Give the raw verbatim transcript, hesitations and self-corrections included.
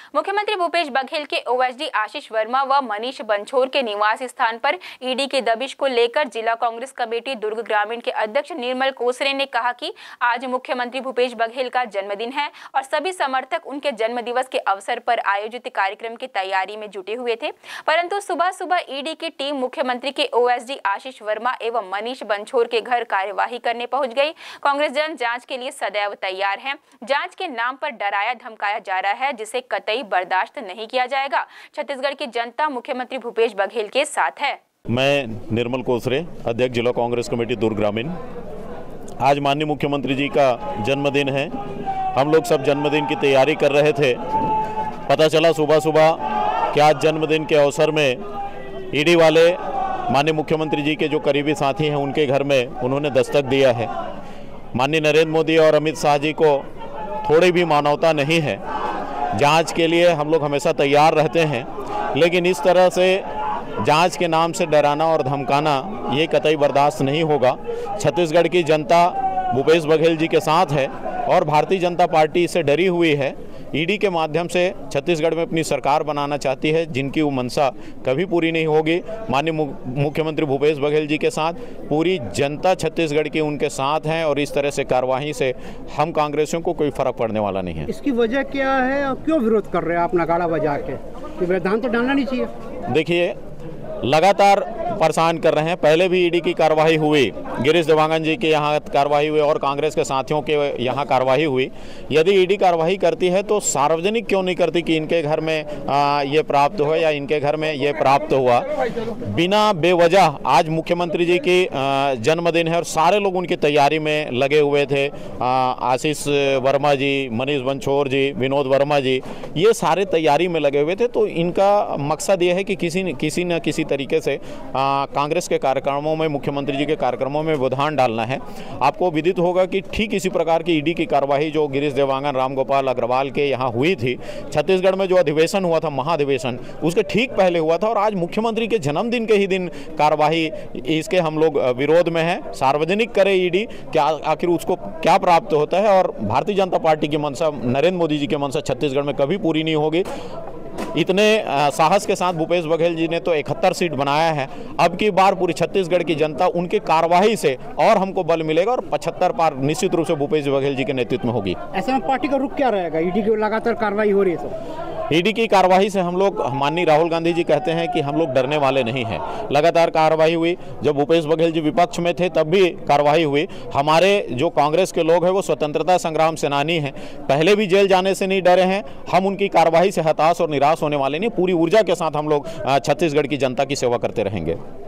मुख्यमंत्री भूपेश बघेल के ओएसडी आशीष वर्मा व मनीष बंछोर के निवास स्थान पर ईडी की दबिश को लेकर जिला कांग्रेस कमेटी दुर्ग ग्रामीण के अध्यक्ष निर्मल कोसरे ने कहा कि आज मुख्यमंत्री भूपेश बघेल का जन्मदिन है और सभी समर्थक उनके जन्मदिवस के अवसर पर आयोजित कार्यक्रम की तैयारी में जुटे हुए थे। परंतु सुबह सुबह ईडी की टीम मुख्यमंत्री के ओएसडी आशीष वर्मा एवं मनीष बंछोर के घर कार्यवाही करने पहुंच गई। कांग्रेस जन जांच के लिए सदैव तैयार है। जांच के नाम पर डराया धमकाया जा रहा है, जिसे कतई बर्दाश्त नहीं किया जाएगा। छत्तीसगढ़ की जनता मुख्यमंत्री भूपेश बघेल के साथ है। मैं निर्मल कोसरे, अध्यक्ष जिला कांग्रेस कमेटी दुर्ग ग्रामीण। आज माननीय मुख्यमंत्री जी का जन्मदिन है। हम लोग सब जन्मदिन की तैयारी कर रहे थे। पता चला सुबह सुबह कि आज जन्मदिन के अवसर में ईडी वाले माननीय मुख्यमंत्री जी के जो करीबी साथी हैं उनके घर में उन्होंने दस्तक दिया है। माननीय नरेंद्र मोदी और अमित शाह जी को थोड़ी भी मानवता नहीं है। जांच के लिए हम लोग हमेशा तैयार रहते हैं, लेकिन इस तरह से जांच के नाम से डराना और धमकाना ये कतई बर्दाश्त नहीं होगा। छत्तीसगढ़ की जनता भूपेश बघेल जी के साथ है और भारतीय जनता पार्टी इससे डरी हुई है। ईडी के माध्यम से छत्तीसगढ़ में अपनी सरकार बनाना चाहती है, जिनकी वो मंशा कभी पूरी नहीं होगी। माननीय मुख्यमंत्री भूपेश बघेल जी के साथ पूरी जनता छत्तीसगढ़ की उनके साथ हैं और इस तरह से कार्रवाई से हम कांग्रेसियों को कोई फर्क पड़ने वाला नहीं है। इसकी वजह क्या है और क्यों विरोध कर रहे हैं आप नगाड़ा बजा के? विधान तो डालना नहीं चाहिए। देखिए, लगातार परेशान कर रहे हैं। पहले भी ईडी की कार्रवाई हुई, गिरीश देवांगन जी के यहाँ कार्रवाई हुई और कांग्रेस के साथियों के यहाँ कार्रवाई हुई। यदि ईडी कार्रवाई करती है तो सार्वजनिक क्यों नहीं करती कि इनके घर में आ, ये प्राप्त हुआ या इनके घर में ये प्राप्त हुआ। बिना बेवजह आज मुख्यमंत्री जी की जन्मदिन है और सारे लोग उनकी तैयारी में लगे हुए थे। आशीष वर्मा जी, मनीष बंछोर जी, विनोद वर्मा जी, ये सारे तैयारी में लगे हुए थे। तो इनका मकसद ये है कि किसी न किसी न किसी तरीके से आ, कांग्रेस के कार्यक्रमों में, मुख्यमंत्री जी के कार्यक्रमों में व्यवधान डालना है। आपको विदित होगा कि ठीक इसी प्रकार की ईडी की कार्रवाई जो गिरीश देवांगन, रामगोपाल अग्रवाल के यहाँ हुई थी, छत्तीसगढ़ में जो अधिवेशन हुआ था, महाधिवेशन, उसके ठीक पहले हुआ था। और आज मुख्यमंत्री के जन्मदिन के ही दिन कार्रवाई, इसके हम लोग विरोध में हैं। सार्वजनिक करे ईडी, क्या आखिर उसको क्या प्राप्त होता है। और भारतीय जनता पार्टी की मंशा, नरेंद्र मोदी जी की मंशा छत्तीसगढ़ में कभी पूरी नहीं होगी। इतने साहस के साथ भूपेश बघेल जी ने तो इकहत्तर सीट बनाया है। अब की बार पूरी छत्तीसगढ़ की जनता उनकी कार्रवाई से और हमको बल मिलेगा और पचहत्तर पार निश्चित रूप से भूपेश बघेल जी के नेतृत्व में होगी। ऐसे में पार्टी का रुख क्या रहेगा? ईडी की लगातार कार्रवाई हो रही है तो ईडी की कार्रवाई से हम लोग, माननीय राहुल गांधी जी कहते हैं कि हम लोग डरने वाले नहीं हैं। लगातार कार्रवाई हुई। जब भूपेश बघेल जी विपक्ष में थे तब भी कार्रवाई हुई। हमारे जो कांग्रेस के लोग हैं वो स्वतंत्रता संग्राम सेनानी हैं, पहले भी जेल जाने से नहीं डरे हैं। हम उनकी कार्रवाई से हताश और निराश होने वाले नहीं। पूरी ऊर्जा के साथ हम लोग छत्तीसगढ़ की जनता की सेवा करते रहेंगे।